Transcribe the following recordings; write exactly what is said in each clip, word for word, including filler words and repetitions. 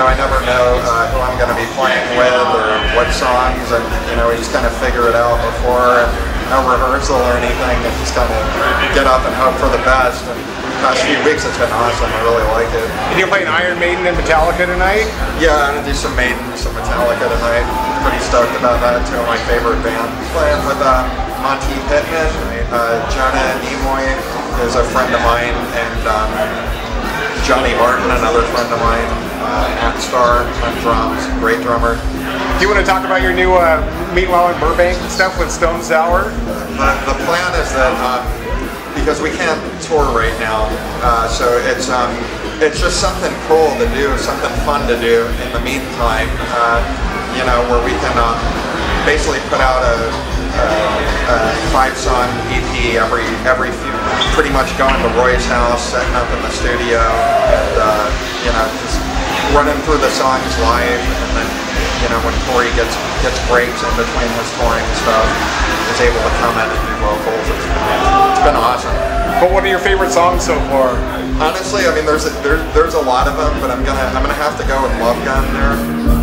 know, I never know uh, who I'm going to be playing with or what songs, and you know, we just kind of figure it out before, and no rehearsal or anything, and just kind of get up and hope for the best. And the past few weeks it's been awesome. I really like it. And you're playing Iron Maiden and Metallica tonight? Yeah, I'm going to do some Maiden, some Metallica tonight. Pretty stoked about that. Two of my favorite bands. Playing with uh, Monty Pittman, uh, Jonah Nimoy is a friend of mine, and um, Johnny Martin, another friend of mine, uh, Matt Starr on drums, great drummer. Do you want to talk about your new uh, Meanwhile in Burbank stuff with Stone Sour? The, the plan is that, um, because we can't tour right now, uh, so it's um, it's just something cool to do, something fun to do in the meantime, uh, you know, where we can um, basically put out a, a, a five-song E P every, every few, pretty much going to Roy's house, setting up in the studio, and, uh, you know, just running through the songs live, and then, you know, when Corey gets gets breaks in between his touring stuff, is able to come in and do vocals. It's, it's been awesome. But what are your favorite songs so far? Honestly, I mean, there's a, there, there's a lot of them, but I'm gonna I'm gonna have to go with Love Gun there.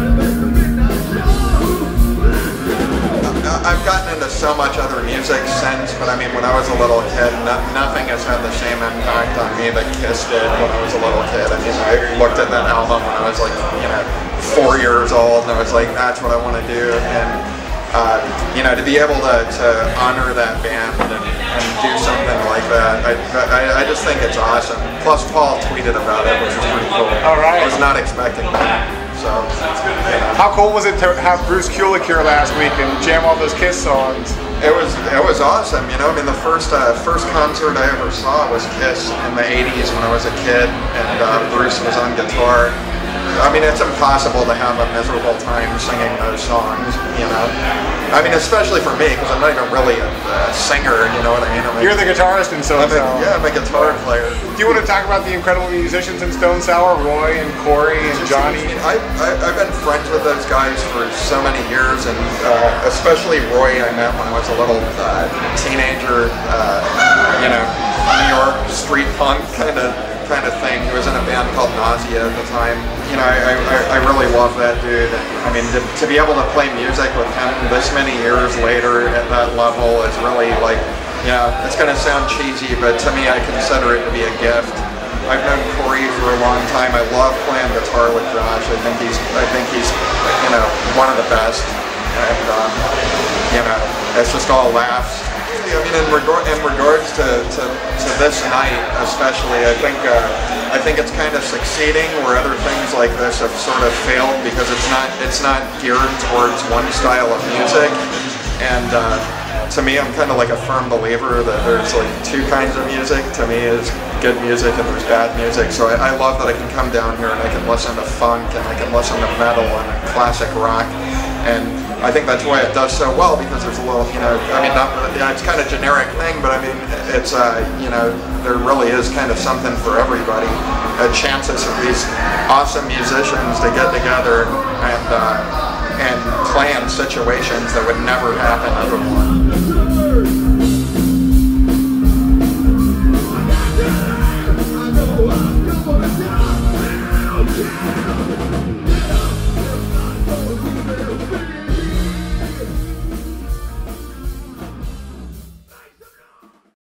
I've gotten into so much other music since, but I mean, when I was a little kid, no, nothing has had the same impact on me that Kiss did when I was a little kid. I mean, I looked at that album when I was like, you know, four years old, and I was like, that's what I want to do. And, uh, you know, to be able to, to honor that band and, and do something like that, I, I, I just think it's awesome. Plus, Paul tweeted about it, which was pretty cool. All right. I was not expecting that. So, yeah. How cool was it to have Bruce Kulick here last week and jam all those Kiss songs? It was it was awesome, you know. I mean, the first uh, first concert I ever saw was Kiss in the eighties when I was a kid, and uh, Bruce was on guitar. I mean, it's impossible to have a miserable time singing those songs, you know. I mean, especially for me, because I'm not even really a, a singer, you know what I mean? I mean You're the guitarist in Stone Sour. Yeah, I'm a guitar player. Do you want to talk about the incredible musicians in Stone Sour, Roy and Corey and Johnny? I, I, I've been friends with those guys for so many years, and uh, especially Roy I met when I was a little uh, teenager, uh, you know, New York street punk kind of kind of thing. He was in a band called Nausea at the time. You know, I, I, I really love that dude. I mean, to, to be able to play music with him this many years later at that level is really like, you know, it's going to sound cheesy, but to me, I consider it to be a gift. I've known Corey for a long time. I love playing guitar with Josh. I think he's, I think he's, you know, one of the best. And, um, you know, it's just all laughs. I mean, in, regard, in regards to, to, to this night, especially, I think uh, I think it's kind of succeeding where other things like this have sort of failed because it's not it's not geared towards one style of music. And uh, to me, I'm kind of like a firm believer that there's like two kinds of music. To me, is good music and there's bad music. So I, I love that I can come down here and I can listen to funk and I can listen to metal and classic rock. And I think that's why it does so well, because there's a little, you know, I mean, not, yeah, it's kind of generic thing, but I mean, it's, uh, you know, there really is kind of something for everybody. Uh, chances of these awesome musicians to get together and, uh, and play in situations that would never happen otherwise.